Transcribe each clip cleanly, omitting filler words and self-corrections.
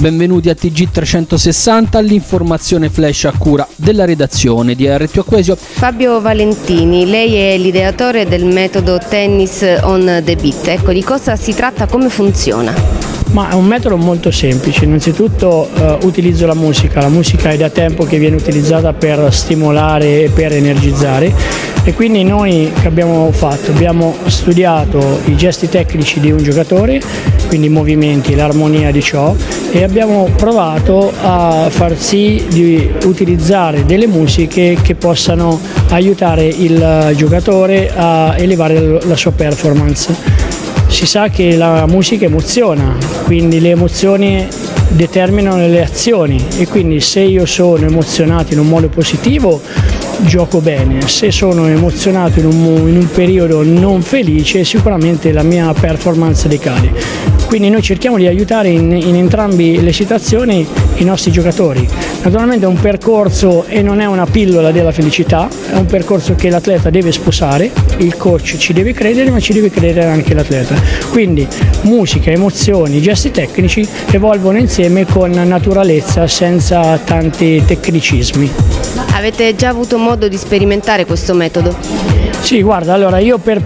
Benvenuti a TG360, l'informazione flash a cura della redazione di RTO Quesio. Fabio Valentini, lei è l'ideatore del metodo Tennis on the Beat. Ecco, di cosa si tratta, come funziona? Ma è un metodo molto semplice. Innanzitutto utilizzo la musica è da tempo che viene utilizzata per stimolare e per energizzare, e quindi noi che abbiamo fatto? Abbiamo studiato i gesti tecnici di un giocatore, quindi i movimenti, l'armonia di ciò, e abbiamo provato a far sì di utilizzare delle musiche che possano aiutare il giocatore a elevare la sua performance. Si sa che la musica emoziona, quindi le emozioni determinano le azioni, e quindi se io sono emozionato in un modo positivo gioco bene, se sono emozionato in un periodo non felice sicuramente la mia performance decade. Quindi noi cerchiamo di aiutare in entrambe le situazioni i nostri giocatori. Naturalmente è un percorso e non è una pillola della felicità, è un percorso che l'atleta deve sposare, il coach ci deve credere, ma ci deve credere anche l'atleta. Quindi musica, emozioni, gesti tecnici evolvono insieme con naturalezza, senza tanti tecnicismi. Avete già avuto modo di sperimentare questo metodo? Sì, guarda, allora io per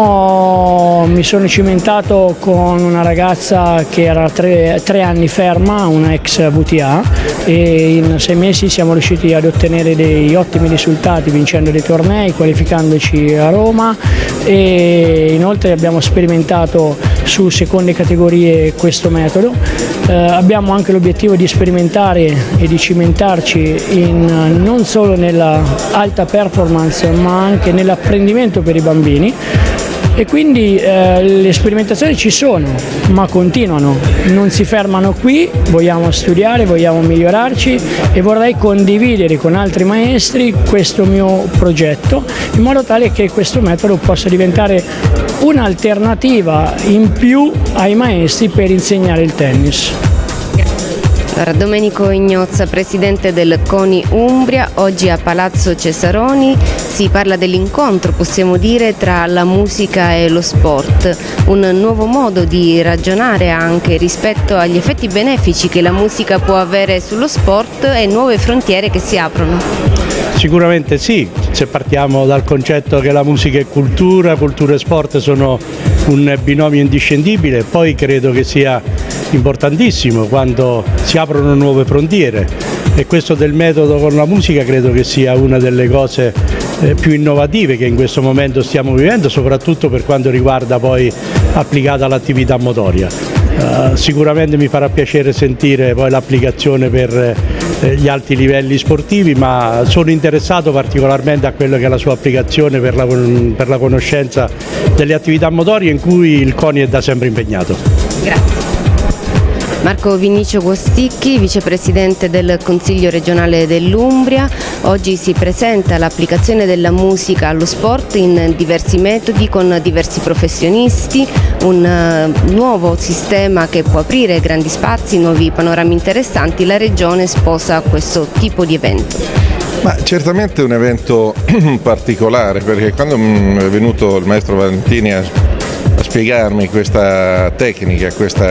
primo mi sono cimentato con una ragazza che era tre anni ferma, una ex VTA, e in 6 mesi siamo riusciti ad ottenere dei ottimi risultati vincendo dei tornei, qualificandoci a Roma, e inoltre abbiamo sperimentato su seconde categorie questo metodo. Abbiamo anche l'obiettivo di sperimentare e di cimentarci non solo nella alta performance ma anche nell'apprendimento per i bambini, e quindi le sperimentazioni ci sono ma continuano, non si fermano qui, vogliamo studiare, vogliamo migliorarci e vorrei condividere con altri maestri questo mio progetto in modo tale che questo metodo possa diventare un'alternativa in più ai maestri per insegnare il tennis. Allora, Domenico Ignozza, presidente del CONI Umbria, oggi a Palazzo Cesaroni si parla dell'incontro, possiamo dire, tra la musica e lo sport, un nuovo modo di ragionare anche rispetto agli effetti benefici che la musica può avere sullo sport e nuove frontiere che si aprono. Sicuramente sì, se partiamo dal concetto che la musica è cultura, cultura e sport sono un binomio indiscendibile, poi credo che sia importantissimo quando si aprono nuove frontiere, e questo del metodo con la musica credo che sia una delle cose più innovative che in questo momento stiamo vivendo, soprattutto per quanto riguarda poi applicata l'attività motoria. Sicuramente mi farà piacere sentire poi l'applicazione per gli alti livelli sportivi, ma sono interessato particolarmente a quello che è la sua applicazione per la conoscenza delle attività motorie in cui il CONI è da sempre impegnato. Grazie. Marco Vinicio Guasticchi, vicepresidente del Consiglio regionale dell'Umbria. Oggi si presenta l'applicazione della musica allo sport in diversi metodi con diversi professionisti, un nuovo sistema che può aprire grandi spazi, nuovi panorami interessanti. La Regione sposa questo tipo di evento. Ma certamente è un evento particolare, perché quando è venuto il maestro Valentini a spiegarmi questa tecnica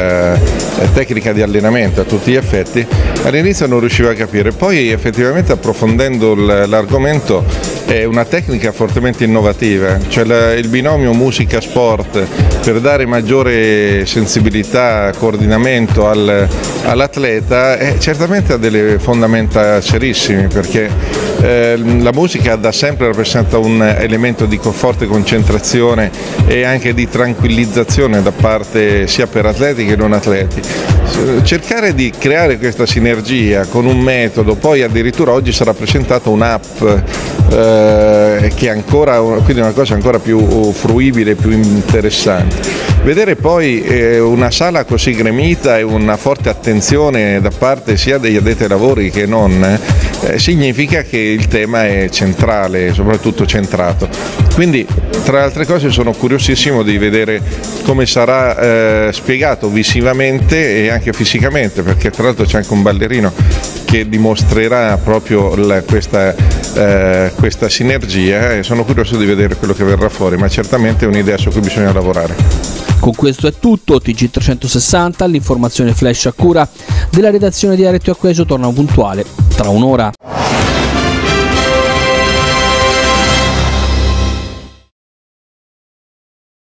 di allenamento a tutti gli effetti, all'inizio non riuscivo a capire, poi effettivamente approfondendo l'argomento è una tecnica fortemente innovativa, cioè il binomio musica-sport per dare maggiore sensibilità, coordinamento all'atleta certamente ha delle fondamenta serissime, perché la musica da sempre rappresenta un elemento di forte concentrazione e anche di tranquillizzazione da parte sia per atleti che non atleti. Cercare di creare questa sinergia con un metodo, poi addirittura oggi sarà presentata un'app che è ancora, quindi una cosa ancora più fruibile, più interessante. Vedere poi una sala così gremita e una forte attenzione da parte sia degli addetti ai lavori che non, significa che il tema è centrale, soprattutto centrato. Quindi, tra le altre cose, sono curiosissimo di vedere come sarà spiegato visivamente e anche fisicamente, perché tra l'altro c'è anche un ballerino che che dimostrerà proprio questa sinergia, e sono curioso di vedere quello che verrà fuori, ma certamente è un'idea su cui bisogna lavorare. Con questo è tutto, TG360, l'informazione flash a cura della redazione di Arezzo Acquesio torna puntuale tra un'ora.